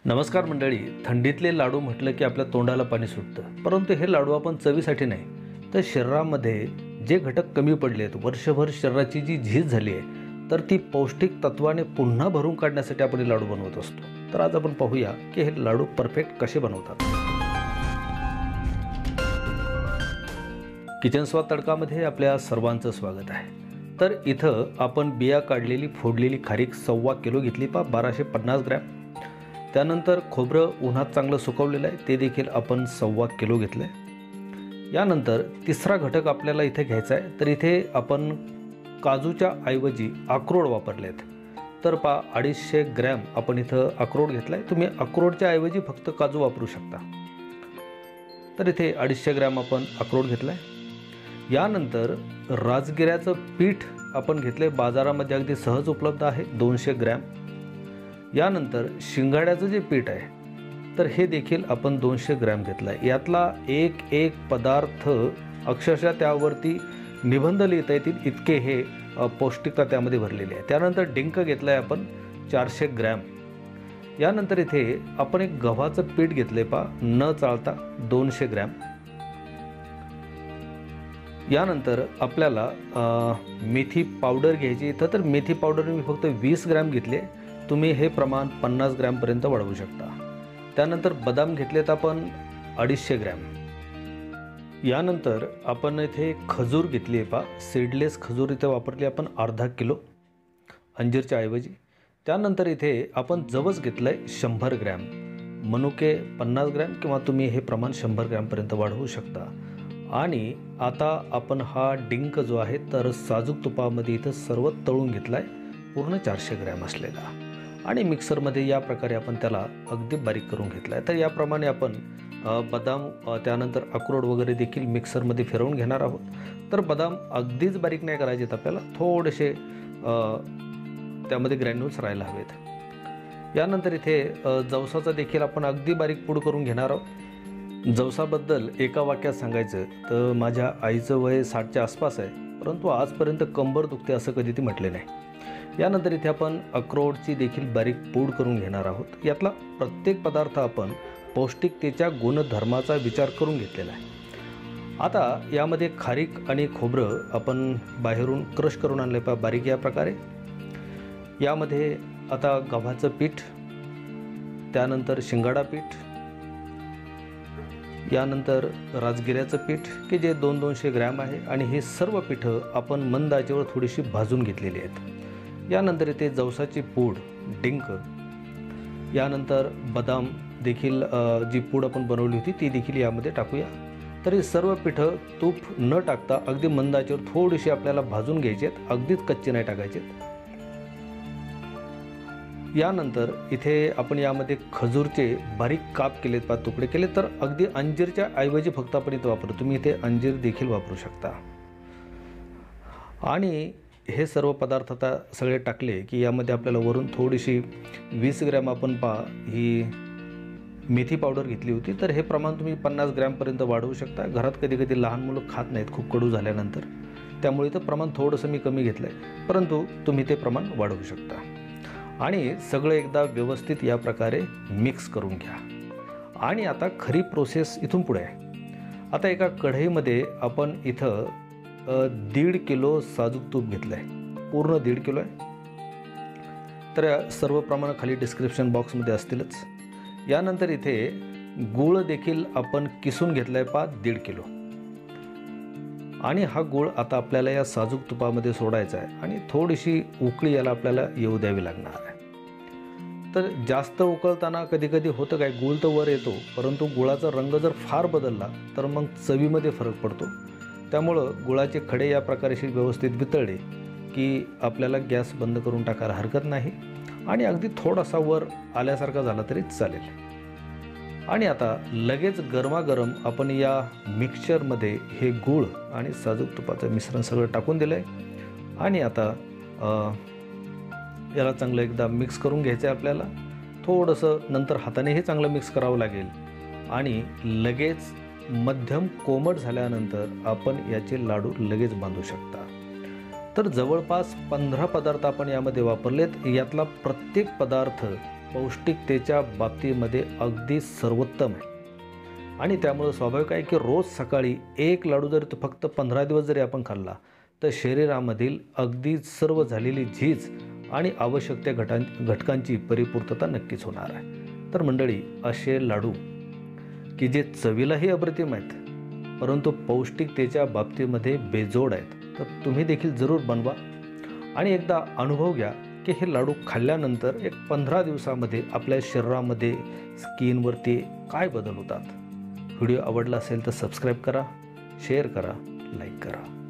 नमस्कार मंडळी. थंडीतले लाडू म्हटलं की आपल्या तोंडाला पाणी सुटतं. परंतु हे लाडू आपण चवीसाठी नाही तर शरीरामध्ये जे घटक कमी पडले आहेत, वर्षभर शरीराची जी झीज झाली आहे, तर ती पौष्टिक तत्वाने पुन्हा भरून काढण्यासाठी आपण हे लाडू बनवत असतो. तर आज आपण पाहूया की हे लाडू परफेक्ट कसे बनवतात. किचन स्वाद तडकामध्ये आपल्या सर्वांचं स्वागत आहे. तर इथं आपण बिया काढलेली फोडलेली खारीक 1.25 किलो घेतली, 1250 ग्रॅम. त्यानंतर खोबरं उन्हात चांगलं सुकवलेलं आहे, ते देखील आपण 1.25 किलो घेतलं आहे. यानंतर तिसरा घटक आपल्याला इथे घ्यायचा आहे. तर इथे आपण काजूच्या ऐवजी अक्रोड वापरले आहेत. तर 250 ग्रॅम आपण इथं अक्रोड घेतला आहे. तुम्ही अक्रोडच्या ऐवजी फक्त काजू वापरू शकता. तर इथे 250 ग्रॅम आपण अक्रोड घेतला आहे. यानंतर राजगिऱ्याचं पीठ आपण घेतलं आहे, बाजारामध्ये अगदी सहज उपलब्ध आहे, 200 ग्रॅम. यानंतर शिंगाड्याचं जे पीठ आहे तर हे देखील आपण 200 ग्रॅम घेतलं आहे. यातला एक पदार्थ अक्षरशः त्यावरती निबंध लिहिता येतील इतके हे पौष्टिकता त्यामध्ये भरलेली आहे. त्यानंतर डिंक घेतलं आहे आपण 400 ग्रॅम. यानंतर इथे आपण एक गव्हाचं पीठ घेतलं आहे, न चाळता 200 ग्रॅम. यानंतर आपल्याला मेथी पावडर घ्यायची. इथं तर मेथी पावडर मी फक्त 20 ग्रॅम घेतले. तुम्ही हे प्रमाण 50 ग्रॅमपर्यंत वाढवू शकता. त्यानंतर बदाम घेतलेत आपण 250 ग्रॅम. यानंतर आपण इथे खजूर घेतली आहे, सीडलेस खजूर इथे वापरली आपण अर्धा किलो अंजीरच्या ऐवजी. त्यानंतर इथे आपण जवस घेतलं आहे 100 ग्रॅम. मनुके 50 ग्रॅम किंवा तुम्ही हे प्रमाण 100 ग्रॅमपर्यंत वाढवू शकता. आणि आता आपण हा डिंक जो आहे तर साजूक तुपामध्ये इथं सर्व तळून घेतला आहे, पूर्ण 400 ग्रॅम असलेला. आणि मिक्सरमध्ये या प्रकारे आपण त्याला अगदी बारीक करून घेतला आहे. तर याप्रमाणे आपण बदाम त्यानंतर अक्रोड वगैरे देखील मिक्सरमध्ये फिरवून घेणार आहोत. तर बदाम अगदीच बारीक नाही करायचे आहेत, आपल्याला थोडेसे त्यामध्ये ग्रॅन्युल्स राहायला हवेत. यानंतर इथे जवसाचा देखील आपण अगदी बारीक पूड करून घेणार आहोत. जवसाबद्दल एका वाक्यात सांगायचं तर माझ्या आईचं वय 60च्या आसपास आहे, परंतु आजपर्यंत कंबर दुखते असं कधी ती म्हटले नाही. यानंतर इथे आपण अक्रोडची देखील बारीक पूड करून घेणार आहोत. यातला प्रत्येक पदार्थ आपण पौष्टिकतेच्या गुणधर्माचा विचार करून घेतलेला आहे. आता यामध्ये खारीक आणि खोबरं आपण बाहेरून क्रश करून आणले बारीक या प्रकारे. यामध्ये आता गव्हाचं पीठ, त्यानंतर शिंगाडा पीठ, यानंतर राजगिऱ्याचं पीठ की जे 200 ग्रॅम आहे. आणि हे सर्व पीठं आपण मंद आचेवर थोडीशी भाजून घेतलेली आहेत. यानंतर इथे जवसाची पूड, डिंक, यानंतर बदाम देखील जी पूड आपण बनवली होती ती देखील यामध्ये टाकूया. तर हे सर्व पिठं तूप न टाकता अगदी मंद आचेवर थोडीशी आपल्याला भाजून घ्यायचे आहेत, अगदीच कच्चे नाही टाकायचे. यानंतर इथे आपण यामध्ये खजूरचे बारीक काप केलेत, तुकडे केले. तर अगदी अंजीरच्या ऐवजी फक्त आपण इथे वापरतो, तुम्ही इथे अंजीर देखील वापरू शकता. आणि हे सर्व पदार्थ आता सगळे टाकले की यामध्ये आपल्याला वरून थोडीशी 20 ग्रॅम आपण ही मेथी पावडर घेतली होती. तर हे प्रमाण तुम्ही 50 ग्रॅमपर्यंत वाढवू शकता. घरात कधी कधी लहान मुलं खात नाहीत खूप कडू झाल्यानंतर, त्यामुळे इथं प्रमाण थोडंसं मी कमी घेतलं आहे, परंतु तुम्ही ते प्रमाण वाढवू शकता. आणि सगळं एकदा व्यवस्थित या प्रकारे मिक्स करून घ्या. आणि आता खरी प्रोसेस इथून पुढे आहे. आता एका कढईमध्ये आपण इथं 1.5 किलो साजूक तूप घेतलं आहे, पूर्ण 1.5 किलो आहे. तर सर्व प्रमाण खाली डिस्क्रिप्शन बॉक्समध्ये असतीलच. यानंतर इथे गूळ देखील आपण किसून घेतला आहे 1.5 किलो. आणि हा गूळ आता आपल्याला या साजूक तुपामध्ये सोडायचा आहे आणि थोडीशी उकळी याला आपल्याला येऊ द्यावी लागणार आहे. तर जास्त उकळताना कधी कधी होतं काय, गूळ तर वर येतो, परंतु गुळाचा रंग जर फार बदलला तर मग चवीमध्ये फरक पडतो. त्यामुळं गुळाचे खडे या प्रकारे व्यवस्थित वितळले की आपल्याला गॅस बंद करून टाकायला हरकत नाही. आणि अगदी थोडासा वर आल्यासारखा झाला तरी चालेल. आणि आता लगेच गरमागरम आपण या मिक्सचरमध्ये हे गूळ आणि साजूक तुपाचं मिश्रण सगळं टाकून दिलं आहे. आणि आता याला चांगलं एकदा मिक्स करून घ्यायचं आहे आपल्याला. थोडंसं नंतर हाताने हे चांगलं मिक्स करावं लागेल. आणि लगेच मध्यम कोमट झाल्यानंतर आपण याचे लाडू लगेच बांधू शकता. तर जवळपास 15 पदार्थ आपण यामध्ये वापरलेत. यातला प्रत्येक पदार्थ पौष्टिकतेच्या बाबतीमध्ये अगदी सर्वोत्तम आहे आणि त्यामुळं स्वाभाविक आहे की रोज सकाळी एक लाडू जरी तो फक्त 15 दिवस जरी आपण खाल्ला तर शरीरामधील अगदी सर्व झालेली झीज आणि आवश्यक त्या घटकांची परिपूर्तता नक्कीच होणार आहे। तर मंडळी, असे लाडू की जे चवीलाही अप्रतिम आहेत परंतु पौष्टिकतेच्या बाबतीमध्ये बेजोड आहेत, तर तुम्ही देखील जरूर बनवा आणि एकदा अनुभव घ्या की हे लाडू खाल्ल्यानंतर एक 15 दिवसामध्ये आपल्या शरीरामध्ये स्किनवरती काय बदल होतात। व्हिडिओ आवडला असेल तर सबस्क्राईब करा, शेअर करा, लाईक करा।